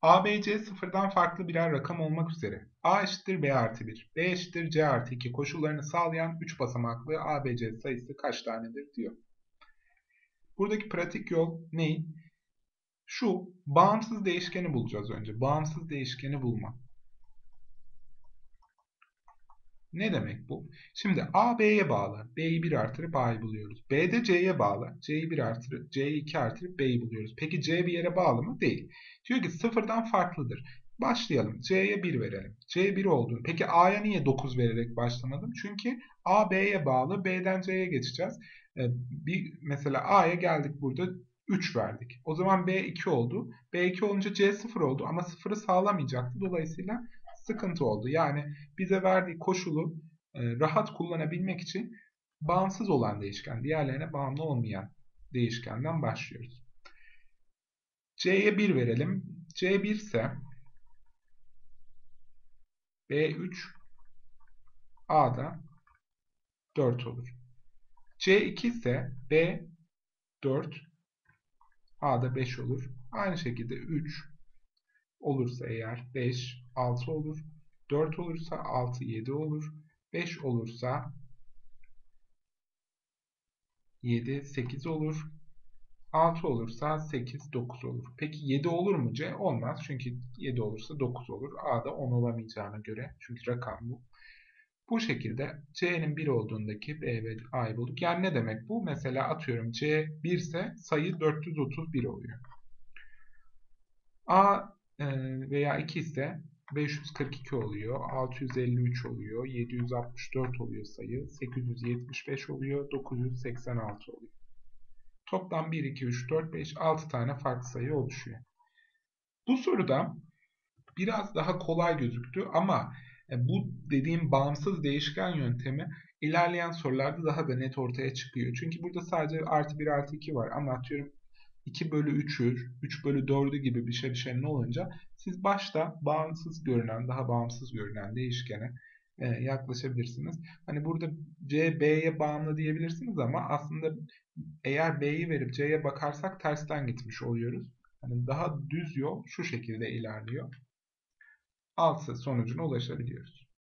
A, B, C sıfırdan farklı birer rakam olmak üzere A eşittir B artı 1, B eşittir C artı 2 koşullarını sağlayan 3 basamaklı A, B, C sayısı kaç tanedir diyor. Buradaki pratik yol ne? Şu bağımsız değişkeni bulacağız önce. Bağımsız değişkeni bulma. Ne demek bu? Şimdi A B'ye bağlı. B'yi 1 artırıp A'yı buluyoruz. B de C'ye bağlı. C'yi 1 artırıp C'yi 2 artırıp B'yi buluyoruz. Peki C bir yere bağlı mı? Değil. Diyor ki sıfırdan farklıdır. Başlayalım. C'ye 1 verelim. C 1 oldu. Peki A'ya niye 9 vererek başlamadım? Çünkü A B'ye bağlı. B'den C'ye geçeceğiz. Mesela A'ya geldik burada 3 verdik. O zaman B 2 oldu. B 2 olunca C 0 oldu ama 0'ı sağlamayacaktı. Dolayısıyla sıkıntı oldu. Yani bize verdiği koşulu rahat kullanabilmek için bağımsız olan değişken, diğerlerine bağımlı olmayan değişkenden başlıyoruz. C'ye 1 verelim. C 1 ise B 3, A da 4 olur. C 2 ise B 4, A da 5 olur. Aynı şekilde 3 olursa eğer 5, 6 olur. 4 olursa 6, 7 olur. 5 olursa 7, 8 olur. 6 olursa 8, 9 olur. Peki 7 olur mu C? Olmaz. Çünkü 7 olursa 9 olur. A da 10 olamayacağına göre. Çünkü rakam bu. Bu şekilde C'nin 1 olduğundaki B ve A'yı bulduk. Yani ne demek bu? Mesela atıyorum C 1 ise sayı 431 oluyor. A veya 2 ise 542 oluyor, 653 oluyor, 764 oluyor sayı, 875 oluyor, 986 oluyor. Toplam 1, 2, 3, 4, 5, 6 tane farklı sayı oluşuyor. Bu soruda biraz daha kolay gözüktü ama bu dediğim bağımsız değişken yöntemi ilerleyen sorularda daha da net ortaya çıkıyor. Çünkü burada sadece artı 1 artı 2 var ama atıyorum 2 bölü 3'ü, 3 bölü 4'ü gibi bir şeyin olunca siz başta bağımsız görünen, daha bağımsız görünen değişkene yaklaşabilirsiniz. Hani burada C, B'ye bağımlı diyebilirsiniz ama aslında eğer B'yi verip C'ye bakarsak tersten gitmiş oluyoruz. Hani daha düz yol şu şekilde ilerliyor. Alt sonucuna ulaşabiliyoruz.